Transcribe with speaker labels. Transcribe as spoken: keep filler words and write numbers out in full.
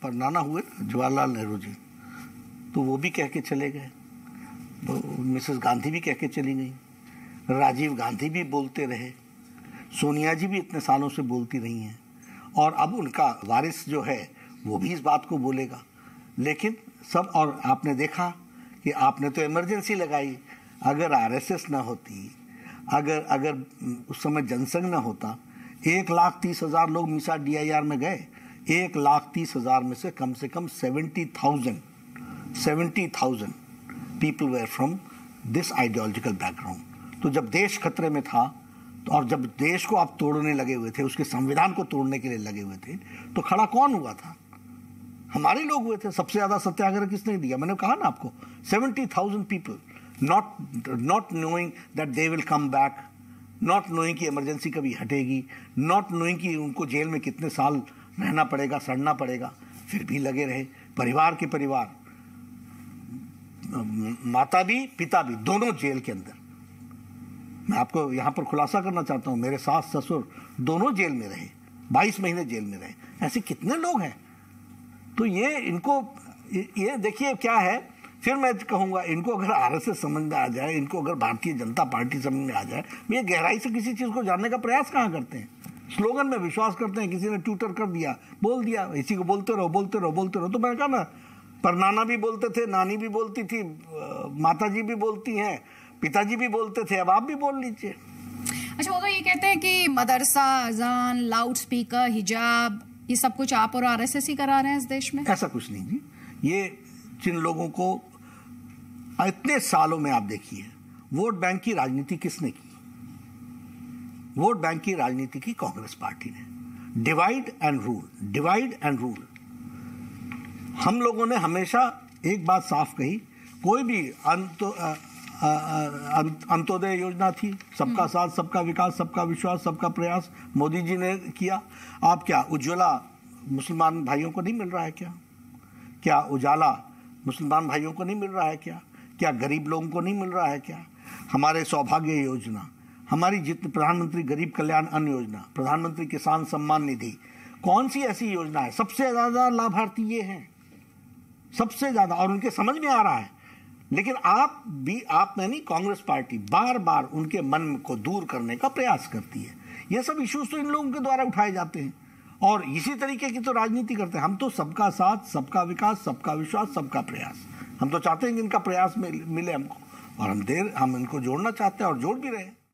Speaker 1: परनाना हुए जवाहरलाल नेहरू जी, तो वो भी कह के चले गए, तो मिसेस गांधी भी कह के चली गई, राजीव गांधी भी बोलते रहे, सोनिया जी भी इतने सालों से बोलती रही हैं, और अब उनका वारिस जो है वो भी इस बात को बोलेगा। लेकिन सब, और आपने देखा कि आपने तो इमरजेंसी लगाई, अगर आरएसएस ना होती, अगर अगर उस समय जनसंघ ना होता, एक लाख तीस हजार लोग मीसा डीआईआर में गए, एक लाख तीस हजार में से कम से कम seventy thousand seventy thousand people were from this ideological background. तो जब देश खतरे में था, तो और जब देश को आप तोड़ने लगे हुए थे, उसके संविधान को तोड़ने के लिए लगे हुए थे, तो खड़ा कौन हुआ था? हमारे लोग हुए थे। सबसे ज्यादा सत्याग्रह किसने दिया? मैंने कहा ना आपको, seventy thousand people, not not knowing that they will come back, not knowing कि इमरजेंसी कभी हटेगी, नॉट नोइंग कि उनको जेल में कितने साल रहना पड़ेगा, सड़ना पड़ेगा, फिर भी लगे रहे। परिवार के परिवार, माता भी पिता भी, दोनों जेल के अंदर। मैं आपको यहां पर खुलासा करना चाहता हूं, मेरे सास ससुर दोनों जेल में रहे, बाईस महीने जेल में रहे। ऐसे कितने लोग हैं? तो ये इनको, ये देखिए क्या है। फिर मैं कहूंगा, इनको अगर आरएसएस समझ में आ जाए, इनको अगर भारतीय जनता पार्टी समझ में आ जाए, ये गहराई से किसी चीज को जानने का प्रयास कहां करते हैं? स्लोगन में विश्वास करते हैं, किसी ने ट्विटर कर दिया, बोल दिया, इसी को बोलते रहो बोलते रहो बोलते रहो। तो मैंने कहा ना, परनाना भी बोलते थे, नानी भी बोलती थी, माता जी भी बोलती हैं, पिताजी भी बोलते थे, अब आप भी बोल लीजिए।
Speaker 2: अच्छा, वो तो ये कहते हैं कि मदरसा, अजान, लाउड स्पीकर, हिजाब, ये सब कुछ आप और आरएसएस ही करा रहे हैं इस देश में।
Speaker 1: ऐसा कुछ नहीं जी। ये जिन लोगों को इतने सालों में, आप देखिए, वोट बैंक की राजनीति किसने की? वोट बैंक की राजनीति की कांग्रेस पार्टी ने। Divide and rule, divide and rule. हम लोगों ने हमेशा एक बात साफ कही, कोई भी अंतो, अंत्योदय योजना थी, सबका साथ सबका विकास, सबका विश्वास, सबका प्रयास, मोदी जी ने किया। आप क्या उज्ज्वला मुसलमान भाइयों को नहीं मिल रहा है क्या? क्या उजाला मुसलमान भाइयों को नहीं मिल रहा है क्या? क्या गरीब लोगों को नहीं मिल रहा है क्या? हमारे सौभाग्य योजना, हमारी जितनी प्रधानमंत्री गरीब कल्याण अन्न योजना, प्रधानमंत्री किसान सम्मान निधि, कौन सी ऐसी योजना है? सबसे ज्यादा लाभार्थी ये हैं, सबसे ज्यादा, और उनके समझ में आ रहा है। लेकिन आप भी, आप में नहीं, कांग्रेस पार्टी बार बार उनके मन को दूर करने का प्रयास करती है। ये सब इश्यूज तो इन लोगों के द्वारा उठाए जाते हैं, और इसी तरीके की तो राजनीति करते हैं। हम तो सबका साथ, सबका विकास, सबका विश्वास, सबका प्रयास, हम तो चाहते हैं कि इनका प्रयास मिले हमको, और हम देर हम इनको जोड़ना चाहते हैं और जोड़ भी रहे हैं।